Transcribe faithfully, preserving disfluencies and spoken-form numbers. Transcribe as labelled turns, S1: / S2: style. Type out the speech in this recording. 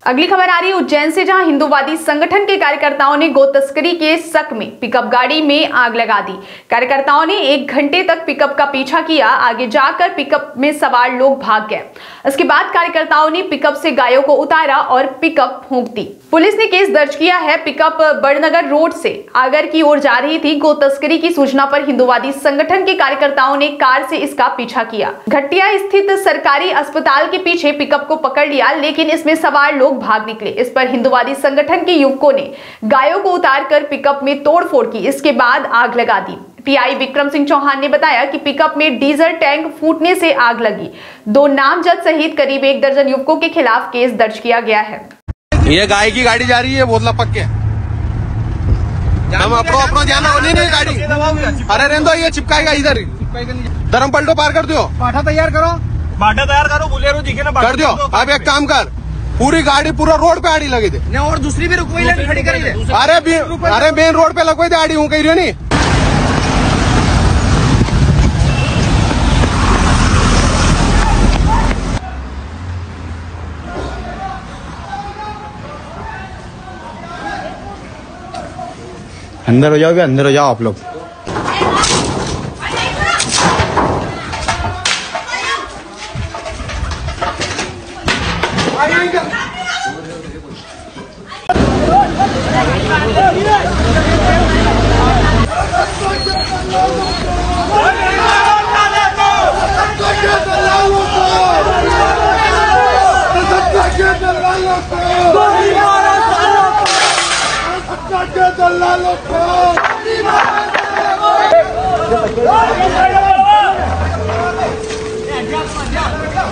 S1: अगली खबर आ रही है उज्जैन से, जहां हिंदूवादी संगठन के कार्यकर्ताओं ने गो तस्करी के शक में पिकअप गाड़ी में आग लगा दी। कार्यकर्ताओं ने एक घंटे तक पिकअप का पीछा किया। आगे जाकर पिकअप में सवार लोग भाग गए। इसके बाद कार्यकर्ताओं ने पिकअप से गायों को उतारा और पिकअप फूंक दी। पुलिस ने केस दर्ज किया है। पिकअप बड़नगर रोड से आगर की ओर जा रही थी। गो तस्करी की सूचना पर हिंदूवादी संगठन के कार्यकर्ताओं ने कार से इसका पीछा किया। घटिया स्थित सरकारी अस्पताल के पीछे पिकअप को पकड़ लिया, लेकिन इसमें सवार लोग भाग निकले। इस पर हिंदूवादी संगठन के युवकों ने गायों को उतारकर पिकअप में तोड़फोड़ की। इसके बाद आग लगा दी। पीआई विक्रम सिंह चौहान ने बताया कि पिकअप में डीजल टैंक फूटने से आग लगी। दो नामजद सहित करीब एक दर्जन युवकों के खिलाफ केस दर्ज किया गया है।
S2: ये गाय की गाड़ी जा रही है, बोतला पक के हम अपनो अपनो ध्यान नहीं नहीं गाड़ी अरे रहने दो, ये चिपकाएगा इधर। धर्म पलटो पार कर दो,
S3: बाटा तैयार करो, बाटा तैयार करो, बुलेरो दिखे ना
S2: कर दो। अब एक काम कर, पूरी गाड़ी पूरा रोड पे आड़ी लगी थी
S3: और दूसरी भी रुकवाई खड़ी करी है।
S2: अरे अरे मेन रोड पे लगवाई थी आड़ी, हूँ कही रही नहीं।
S4: अंदर हो जाओगे, अंदर हो जाओ आप लोग।
S5: दल्लालों को